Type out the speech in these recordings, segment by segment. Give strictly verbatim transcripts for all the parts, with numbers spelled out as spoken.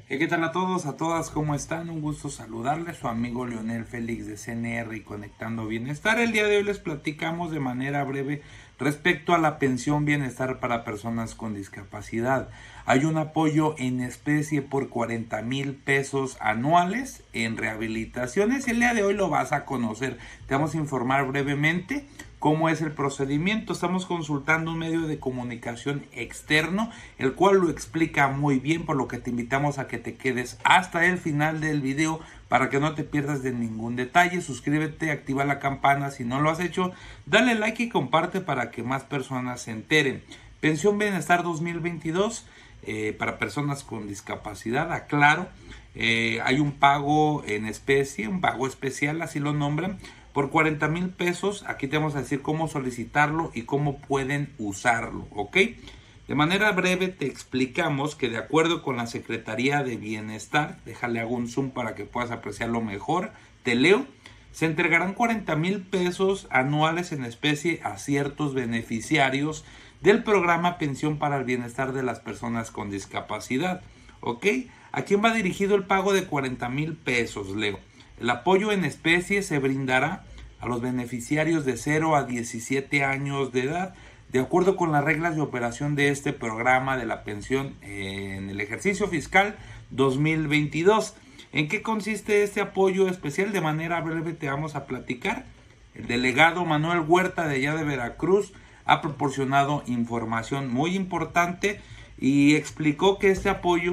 Eh, ¿Qué tal a todos, a todas? ¿Cómo están? Un gusto saludarles, su amigo Leonel Félix de C N R y Conectando Bienestar. El día de hoy les platicamos de manera breve respecto a la pensión bienestar para personas con discapacidad. Hay un apoyo en especie por cuarenta mil pesos anuales en rehabilitaciones. El día de hoy lo vas a conocer. Te vamos a informar brevemente cómo es el procedimiento. Estamos consultando un medio de comunicación externo, el cual lo explica muy bien, por lo que te invitamos a que te quedes hasta el final del video para que no te pierdas de ningún detalle. Suscríbete, activa la campana si no lo has hecho, dale like y comparte para que más personas se enteren. Pensión Bienestar dos mil veintidós eh, para personas con discapacidad, aclaro, eh, hay un pago en especie, un pago especial, así lo nombran, por cuarenta mil pesos. Aquí te vamos a decir cómo solicitarlo y cómo pueden usarlo, ¿ok? De manera breve te explicamos que de acuerdo con la Secretaría de Bienestar, déjale hago un zoom para que puedas apreciarlo mejor, te leo, se entregarán cuarenta mil pesos anuales en especie a ciertos beneficiarios del programa Pensión para el Bienestar de las Personas con Discapacidad, ¿ok? ¿A quién va dirigido el pago de cuarenta mil pesos, Leo? El apoyo en especie se brindará a los beneficiarios de cero a diecisiete años de edad, de acuerdo con las reglas de operación de este programa de la pensión en el ejercicio fiscal dos mil veintidós. ¿En qué consiste este apoyo especial? De manera breve te vamos a platicar. El delegado Manuel Huerta de allá de Veracruz ha proporcionado información muy importante y explicó que este apoyo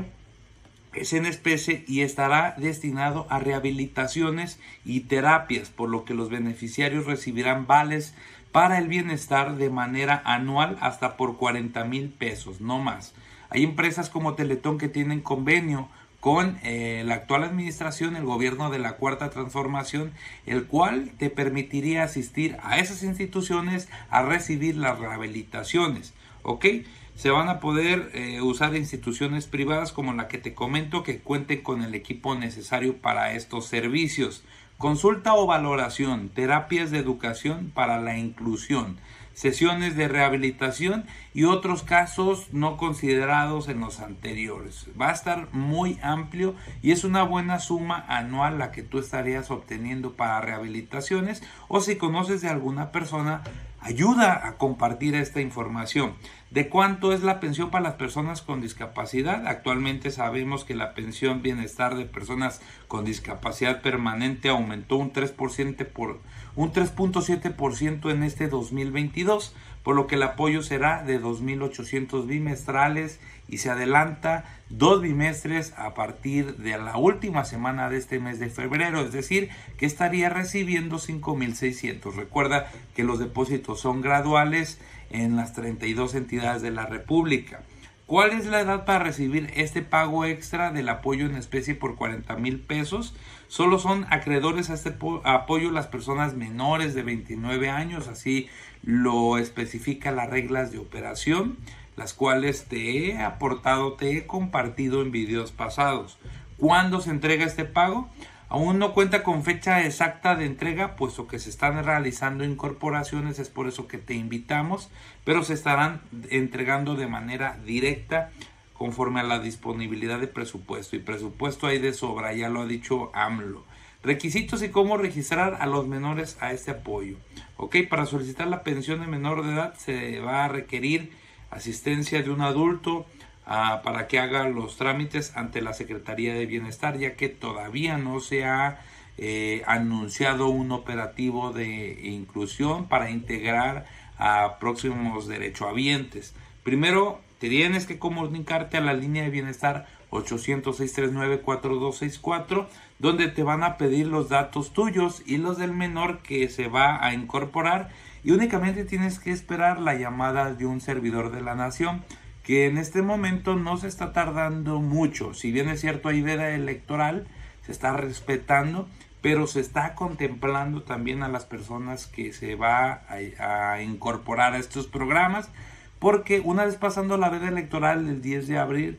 es en especie y estará destinado a rehabilitaciones y terapias, por lo que los beneficiarios recibirán vales para el bienestar de manera anual hasta por cuarenta mil pesos, no más. Hay empresas como Teletón que tienen convenio con eh, la actual administración, el gobierno de la Cuarta Transformación, el cual te permitiría asistir a esas instituciones a recibir las rehabilitaciones, ¿ok? Se van a poder eh, usar instituciones privadas como la que te comento, que cuenten con el equipo necesario para estos servicios. Consulta o valoración, terapias de educación para la inclusión, sesiones de rehabilitación y otros casos no considerados en los anteriores. Va a estar muy amplio y es una buena suma anual la que tú estarías obteniendo para rehabilitaciones, o si conoces de alguna persona, ayuda a compartir esta información. ¿De cuánto es la pensión para las personas con discapacidad? Actualmente sabemos que la pensión bienestar de personas con discapacidad permanente aumentó un tres por ciento por un tres punto siete por ciento en este dos mil veintidós, por lo que el apoyo será de dos mil ochocientos bimestrales y se adelanta dos bimestres a partir de la última semana de este mes de febrero, es decir, que estaría recibiendo cinco mil seiscientos. Recuerda que los depósitos son graduales en las treinta y dos entidades de la República. ¿Cuál es la edad para recibir este pago extra del apoyo en especie por cuarenta mil pesos? Solo son acreedores a este apoyo las personas menores de veintinueve años, así lo especifica las reglas de operación, las cuales te he aportado, te he compartido en videos pasados. ¿Cuándo se entrega este pago? Aún no cuenta con fecha exacta de entrega, puesto que se están realizando incorporaciones, es por eso que te invitamos, pero se estarán entregando de manera directa conforme a la disponibilidad de presupuesto, y presupuesto hay de sobra, ya lo ha dicho AMLO. Requisitos y cómo registrar a los menores a este apoyo. Ok, para solicitar la pensión de menor de edad se va a requerir asistencia de un adulto Uh, para que haga los trámites ante la Secretaría de Bienestar, ya que todavía no se ha eh, anunciado un operativo de inclusión para integrar a próximos derechohabientes. Primero tienes que comunicarte a la línea de bienestar ochocientos, seiscientos treinta y nueve, cuarenta y dos sesenta y cuatro, donde te van a pedir los datos tuyos y los del menor que se va a incorporar, y únicamente tienes que esperar la llamada de un servidor de la nación, que en este momento no se está tardando mucho. Si bien es cierto, hay veda electoral, se está respetando, pero se está contemplando también a las personas que se va a, a incorporar a estos programas, porque una vez pasando la veda electoral el diez de abril,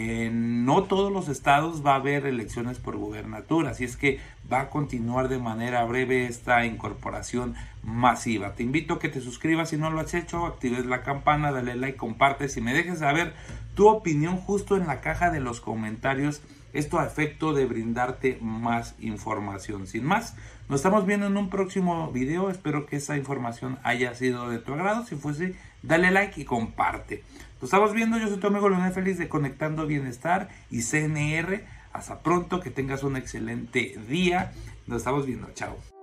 en no todos los estados va a haber elecciones por gubernatura, así es que va a continuar de manera breve esta incorporación masiva. Te invito a que te suscribas si no lo has hecho, actives la campana, dale like, compartes y me dejes saber tu opinión justo en la caja de los comentarios. Esto a efecto de brindarte más información. Sin más, nos estamos viendo en un próximo video. Espero que esa información haya sido de tu agrado. Si fue así, dale like y comparte. Nos estamos viendo. Yo soy tu amigo Leonel Félix de Conectando Bienestar y C N R. Hasta pronto, que tengas un excelente día. Nos estamos viendo. Chao.